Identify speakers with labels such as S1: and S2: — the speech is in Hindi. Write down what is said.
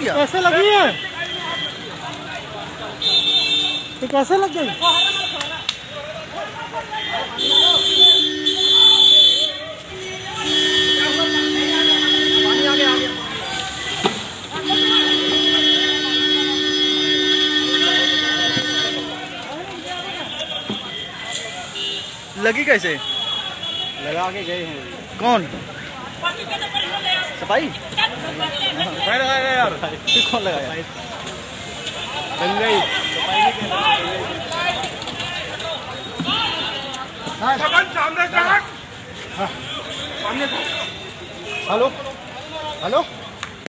S1: किया?
S2: कैसे लगी है? तो कैसे लग गई?
S1: पानी आ गया। लगी कैसे?
S2: लगा के गए हैं।
S1: कौन? सफाई?
S2: मैं लगाया यार।
S1: फिर कौन लगाया?
S2: बन गई।
S1: Hello hello.